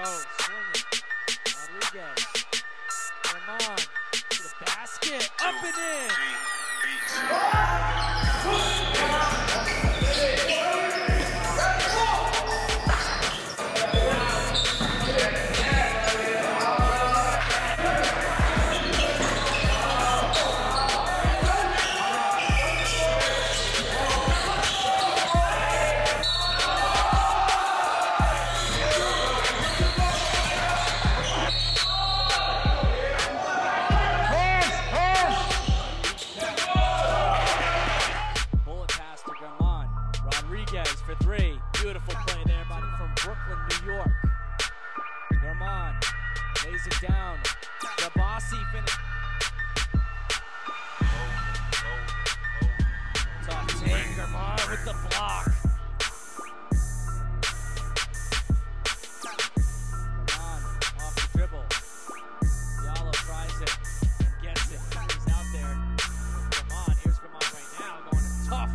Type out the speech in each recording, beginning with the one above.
swinging. Rodriguez. Come on. To the basket. Up and in. Rodriguez for three. Beautiful play there, buddy, from Brooklyn, New York. German lays it down. Gabassi finish. Tough take, German with the block. German off the dribble. Diallo tries it and gets it. He's out there. German, here's German right now, going tough.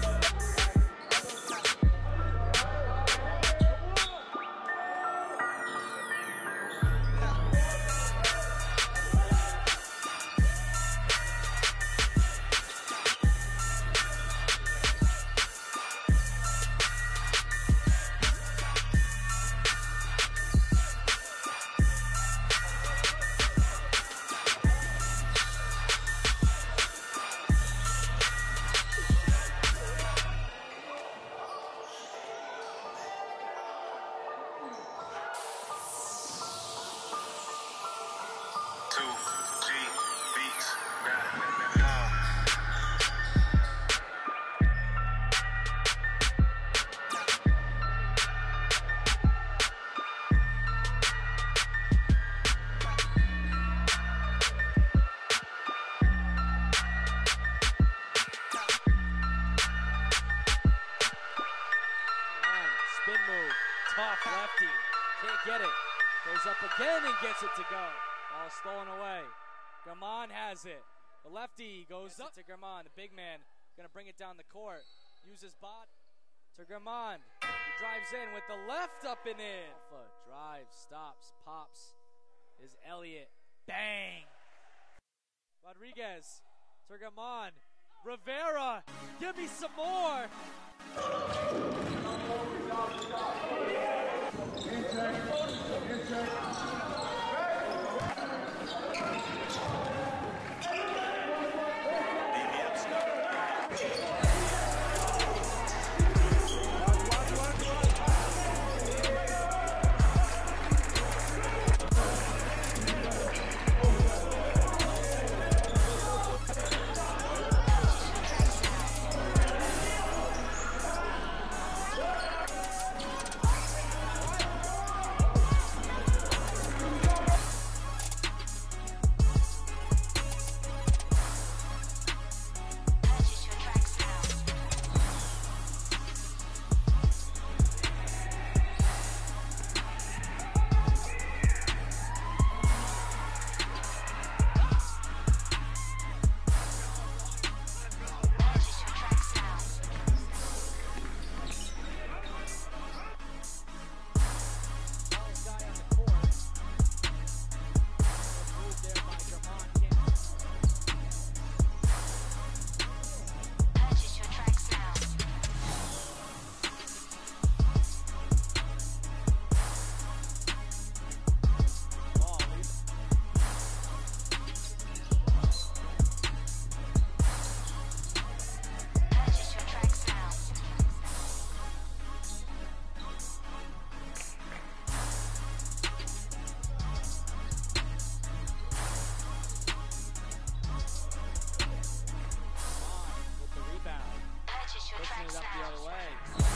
Spin move, tough lefty, can't get it. Goes up again and gets it to go. Ball stolen away. German has it. The lefty goes up to German. The big man gonna bring it down the court. Uses bot to German. He drives in with the left up and in. Drives, stops, pops. Is Elliott. Bang! Rodriguez to German. Rivera, give me some more. Pushing it up the other way.